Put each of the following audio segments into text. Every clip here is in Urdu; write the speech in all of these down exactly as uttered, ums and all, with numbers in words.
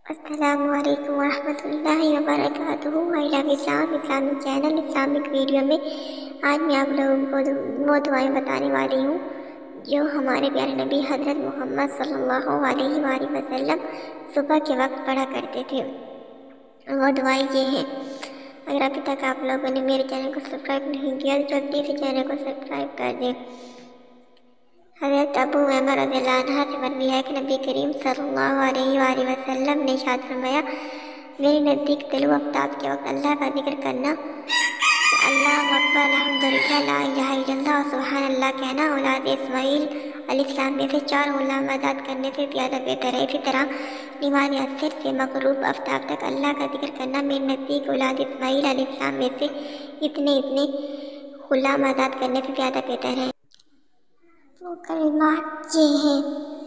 السلام علیکم ورحمۃ اللہ وبرکاتہ۔ I love Islam Islamic channel Islamic video میں آج میں آپ لوگوں کو وہ دعائیں بتانے والی ہوں جو ہمارے پیارے نبی حضرت محمد صلی اللہ علیہ وآلہ وسلم صبح کے وقت پڑھا کرتے تھے۔ وہ دعائیں یہ ہیں۔ اگر ابھی تک آپ لوگوں نے میرے چینل کو سبسکرائب نہیں کیا تو جلدی سے چینل کو سبسکرائب کر دیں۔ حضرت ابو عمر رضی اللہ عنہ سے مروی ہے کہ نبی کریم صلی اللہ علیہ وآلہ وسلم نے ارشاد فرمایا، میرے نزدیک طلوع آفتاب کے وقت اللہ کا ذکر کرنا، اللہ اکبر، الحمدللہ، لا الہ الا اللہ اور سبحان اللہ کہنا اولاد اسماعیل علیہ السلام میں سے چار غلام آزاد کرنے سے زیادہ بہتر ہے۔ اسی طرح نماز عصر سے مغروب آفتاب تک اللہ کا ذکر کرنا میرے نزدیک اولاد اسماعیل علیہ السلام میں سے اتنے اتنے غلام آزاد کرنے سے زیادہ بہتر ہے۔ وہ کلمات یہ ہیں: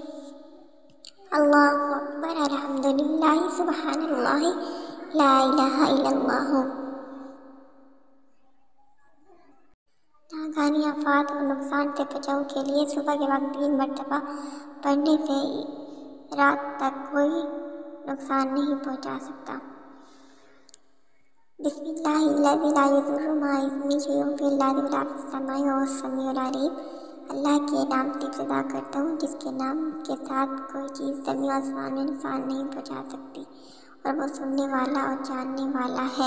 اللہ اکبر، الحمدللہ، سبحان اللہ، لا الہ الا اللہ۔ ناگہانی آفات اور نقصان سے بچاؤ کے لیے صبح کے وقت تین مرتبہ پڑھنے سے رات تک کوئی نقصان نہیں پہنچا سکتا۔ بسم اللہ الذی لا یضر مع اسمہ شیء فی الارض ولا فی السماء وہو السمیع العلیم۔ اللہ کے نام سے ابتدا کرتا ہوں جس کے نام کے ساتھ کوئی چیز زمین و آسمان میں نقصان نہیں پہنچا سکتی اور وہ سننے والا اور جاننے والا ہے۔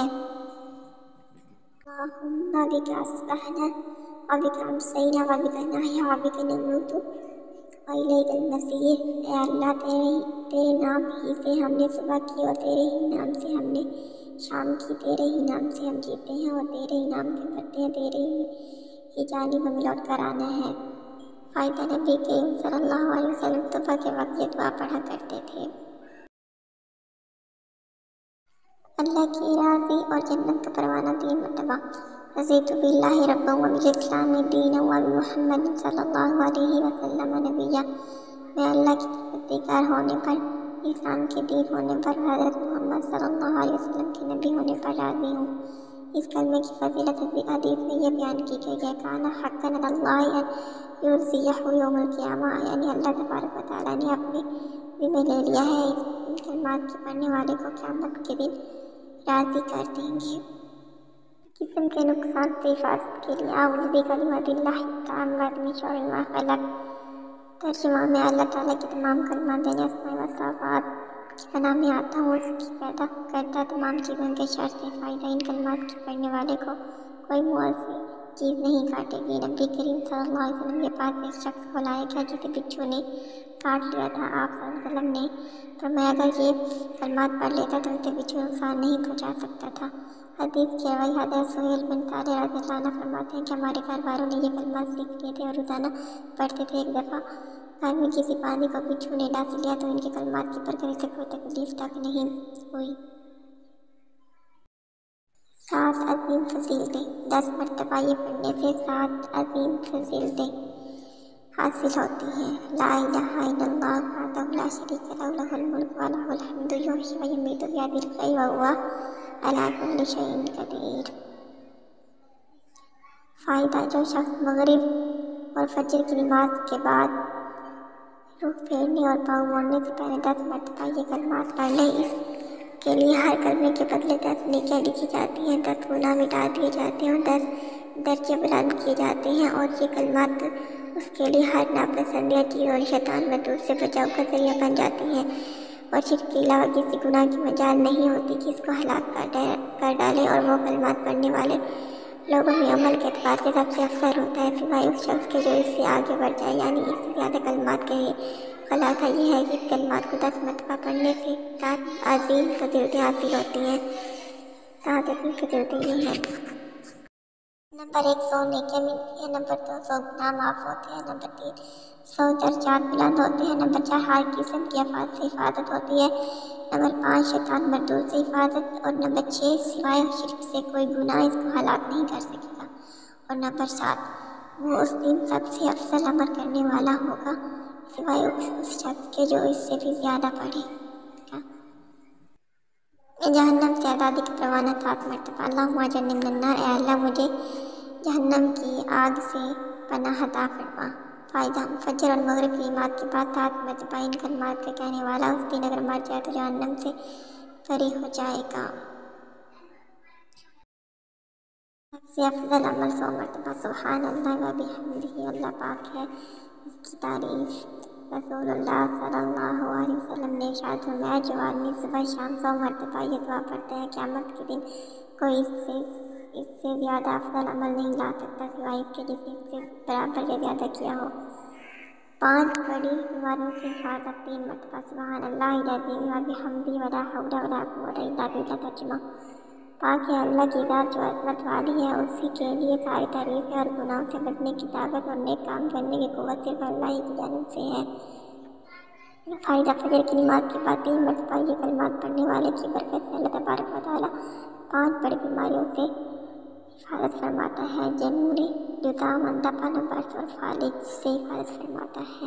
اللہم بک اصبحنا وبک امسینا وبک نحیا وبک نموت والیک المصیر۔ اے اللہ، تیرے تیرے نام ہی سے ہم نے صبح کی اور تیرے ہی نام سے ہم نے شام کی، تیرے ہی نام سے ہم جیتے ہیں اور تیرے ہی نام سے مرتے ہیں، تیرے ہی کی جانب ہمیں لوٹ کر آنا ہے۔ فائدہ: نبی کریم صلی اللہ علیہ وسلم صبح کے وقت یہ دعا پڑھا کرتے تھے۔ اللہ کی راضی اور جنت کا پروانہ تین مرتبہ۔ رضیت باللہ ربا وبالاسلام دینا وبمحمد صلی اللہ علیہ وسلم نبیا۔ میں اللہ کی پروردگار ہونے پر، اسلام کے دین ہونے پر، حضرت محمد صلی اللہ علیہ وسلم کے نبی ہونے پر راضی ہوں۔ اس کلمے کی فضیلت حدیث میں یہ بیان کی گئی ہے: کانا حقا علی اللہ ان یرضیہ یوم القیامہ، یعنی اللہ تبارک و تعالیٰ نے اپنے ذمہ لے لیا ہے ان کلمات کے پڑھنے والے کو قیامت کے دن راضی کر دیں گے۔ قسم کے نقصان سے حفاظت کے لیے اعوذ بکلمات اللہ التامات من شر ما خلق۔ ترجمہ میں اللہ تعالیٰ کے تمام کلمات یعنی اسماء و صفات کی پناہ میں آتا ہوں اس کی پیدا کردہ تمام چیزوں کے شر سے۔ فائدہ: ان کلمات کے پڑھنے والے کو کوئی مؤذی چیز نہیں کاٹے گی۔ نبی کریم صلی اللہ علیہ وسلم کے پاس ایک شخص کو لایا گیا جسے بچھو نے کاٹ لیا تھا۔ آپ صلی اللہ علیہ وسلم نے فرمایا اگر یہ کلمات پڑھ لیتا تو اسے بچھو نقصان نہیں پہنچا سکتا تھا۔ حدیث کی روی حضرت سہیل بن صالح رضی اللہ عنہ فرماتے ہیں کہ ہمارے گھر والوں نے یہ کلمات سیکھ لیے تھے اور روزانہ پڑھتے تھے۔ ایک دفعہ گھر میں کسی باندھی کو بچھو نے ڈس لیا تو ان کے کلمات کی برکت سے کوئی تکلیف تک نہیں ہوئی۔ سات عظیم فضیلتیں۔ دس مرتبہ یہ پڑھنے سے سات عظیم فضیلتیں حاصل ہوتی ہیں۔ لا الہ الا اللہ وحدہ لا شریک لہ لہ الملک و لہ الحمد یحیی و یمیت بیدہ الخیر وہو علی کل شیء قدیر۔ فائدہ: جو شخص مغرب اور فجر کی نماز کے بعد رخ پھیرنے اور پاؤں موڑنے سے پہلے دس مرتبہ یہ کلمات پڑھ لے، اس کے لیے ہر کلمے کے بدلے دس نیکیاں لکھی جاتی ہیں، دس گناہ مٹا دیے جاتے ہیں اور دس درجے بلند کیے جاتے ہیں، اور یہ کلمات اس کے لیے ہر ناپسندیدہ چیز اور شیطان مردود سے بچاؤ کا ذریعہ بن جاتی ہیں، اور شرک کے علاوہ کسی گناہ کی مجال نہیں ہوتی کہ اس کو ہلاک کر ڈالے، اور وہ کلمات پڑھنے والے لوگوں میں عمل کے اعتبار سے سب سے افضل ہوتا ہے سوائے اس شخص کے جو اس سے آگے بڑھ جائے، یعنی اس سے زیادہ کلمات کہے۔ خلاصہ یہ ہے کہ اس کلمات کو دس مرتبہ پڑھنے سے سات عظیم فضیلتیں حاصل ہوتی ہیں۔ سات عظیم فضیلتیں یہ ہیں: نمبر ایک، سو نیکیاں ملتی ہیں۔ نمبر دو، سو گناہ معاف ہوتے ہیں۔ نمبر تین، سو درجات بلند ہوتے ہیں۔ نمبر چار، ہر قسم کی آفات سے حفاظت ہوتی ہے۔ نمبر پانچ، شیطان مردود سے حفاظت۔ اور نمبر چھ، سوائے شرک سے کوئی گناہ اس کو ہلاک نہیں کر سکے گا۔ اور نمبر سات، وہ اس دن سب سے افضل عمل کرنے والا ہوگا سوائے اس شخص کے جو اس سے بھی زیادہ پڑھے گا۔ جہنم سے آزادی کا پروانہ سات مرتبہ۔ اللہم اجرنی من النار۔ اے اللہ، مجھے جہنم کی آگ سے پناہ عطا فرما۔ فائدہ فجر اور مغرب کی نماز کے بعد سات مرتبہ ان کلمات کا کہنے والا اس دن اگر مر جائے تو جہنم سے فری ہو جائے گا۔ سب سے افضل عمل سو مرتبہ سبحان اللہ و بحمدہ، اللہ پاک ہے اس کی تعریف۔ رسول اللہ صلی اللہ علیہ وسلم نے ارشاد فرمایا جو آدمی صبح شام سو مرتبہ یہ دعا پڑھتا ہے قیامت کے دن کوئی اس سے اس سے زیادہ افضل عمل نہیں لا سکتا سوائے اس کے جس نے اس سے برابر یا زیادہ کیا ہو۔ پانچ بڑی بیماریوں سے حفاظت، تین مرتبہ سبحان اللہ العظیم و بحمدہ ولا حول ولا قوت الا باللہ۔ ترجمہ پاک ہے اللہ کی ذات جو عظمت والی ہے، اسی کے لیے ساری تعریف ہے اور گناہوں سے بچنے کی طاقت اور نیک کام کرنے کی قوت صرف اللہ ہی کی جانب سے ہے۔ فائدہ فجر کی نماز کے بعد تین مرتبہ یہ کلمات پڑھنے والے کی برکت سے اللہ تبارک و تعالیٰ پانچ بڑی بیماریوں سے حفاظت فرماتا ہے۔ جنوری جذام اندھاپن برس اور فالج سے حفاظت فرماتا ہے۔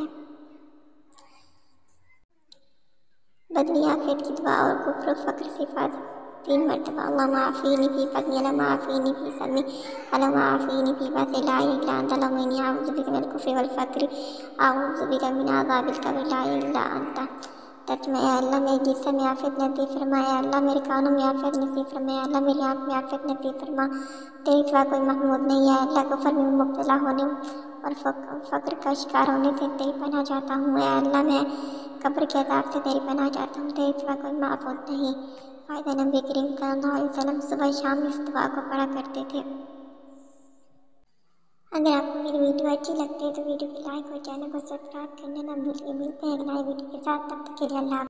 بدنی عافیت کی دعا اور کفر و فقر سے حفاظت، تین مرتبہ اللہم عافینی فی بدنی اللہم عافینی فی سمی اللہم عافینی فی بصری لا الہ الا انت اللہم انی اعوذ بک من الکفر والفقر اعوذ بک من عذاب القبر لا الہ الا انت۔ ترجمہ اے اللہ میرے جسم میں عافیت نصیب فرما، اے اللہ میرے کانوں میں عافیت نصیب فرما، اے اللہ میری آنکھ میں عافیت نصیب فرما، تیرے سوا کوئی محمود نہیں ہے۔ اللہ کفر میں مبتلا ہونے اور فقر کا شکار ہونے سے تیری پناہ چاہتا ہوں، اے اللہ میں قبر کے عذاب سے تیری پناہ چاہتا ہوں، تیرے سوا کوئی معبود نہیں۔ فائدہ نبی کریم صلی اللہ علیہ وسلم صبح شام اس دعا کو پڑھا کرتے تھے۔ اگر آپ کو میری ویڈیو اچھی لگتی ہے تو ویڈیو کو لائک اور چینل کو سبسکرائب کرنا نہ بھولیے۔ ملتے ہیں ایک نئے ویڈیو کے ساتھ، تب تک کے لیے اللہ حافظ۔